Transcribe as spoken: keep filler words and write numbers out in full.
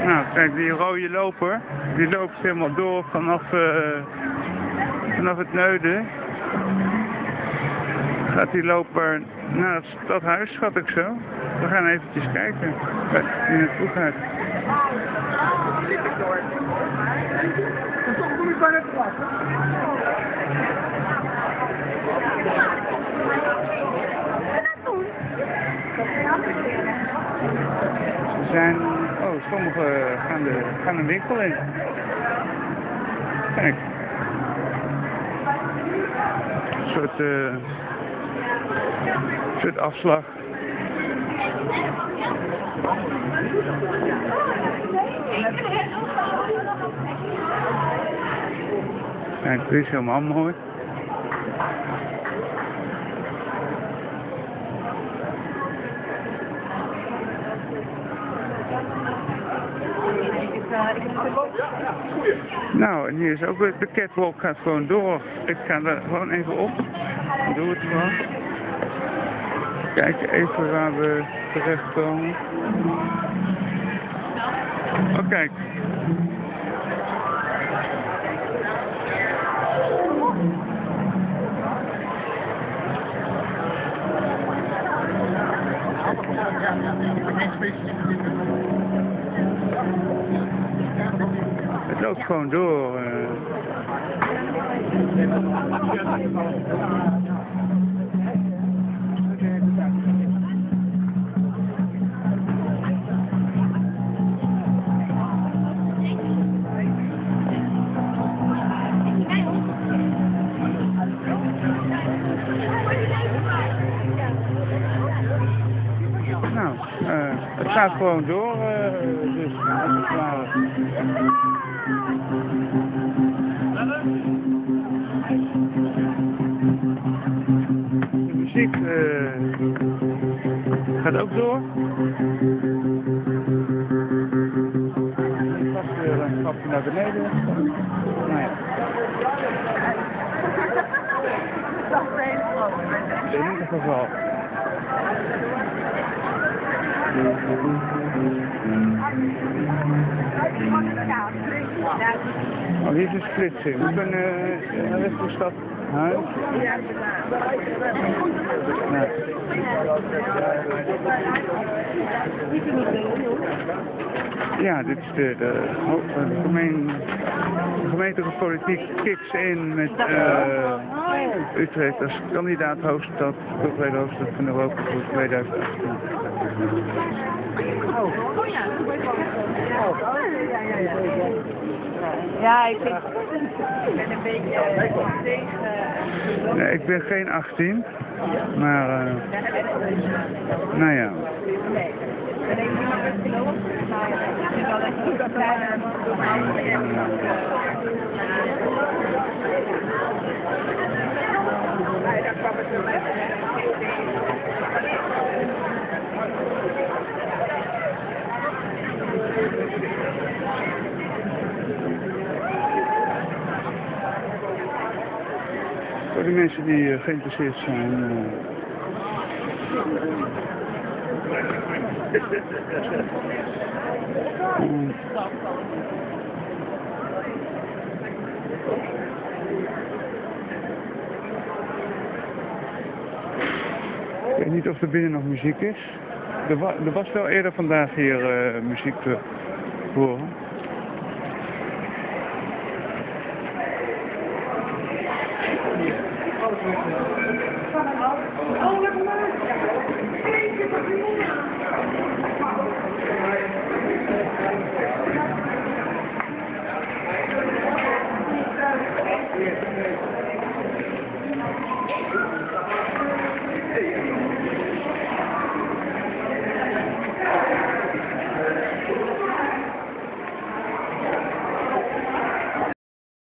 Nou, kijk, die rode loper, die loopt helemaal door vanaf, uh, vanaf het Neuden. Gaat die loper naar het stadhuis, schat ik zo. We gaan eventjes kijken waar die naartoe gaat. Ze zijn, oh, sommigen gaan de, gaan de winkel in. Kijk. Een soort, uh, soort afslag. Kijk, dit is helemaal mooi. Nou, en hier is ook de catwalk gaat gewoon door. Ik ga er gewoon even op. Doe het gewoon. Kijk even waar we terechtkomen. Oh, kijk. Het loopt gewoon door. Uh. Nou, uh, het gaat gewoon door, uh, dus als het ware. De muziek uh, gaat ook door. Vast weer een stapje naar beneden. Nou ja. In ieder geval. Oh, hier is een splitsing. We kunnen uh, naar de stad huis. Nee. Ja, dit is de, de, de, gemeen, de gemeentelijke politiek kicks in met uh, Utrecht als kandidaat hoofdstad, culturele hoofdstad van Europa voor tweeduizend achttien. Oh. Oh ja, ja, ik vind ik ben een beetje tegen. Nee, ik ben geen achttien, maar uh, nou ja. Nee, ik ben niet meer geloofd, maar ik vind wel dat je goed kleiner daar kwam het zo weg. Voor de mensen die uh, geïnteresseerd zijn. Uh... Um... Ik weet niet of er binnen nog muziek is. Er, wa er was wel eerder vandaag hier uh, muziek te horen. Oh,